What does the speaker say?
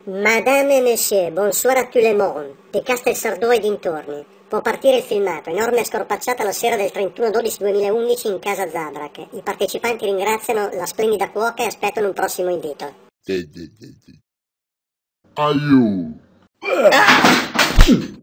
Madame et Monsieur, bonsoir à tout le monde, di Castelsardò e dintorni. Può partire il filmato, enorme scorpacciata la sera del 31/12/2011 in casa Zabrak. I partecipanti ringraziano la splendida cuoca e aspettano un prossimo invito. Aiù!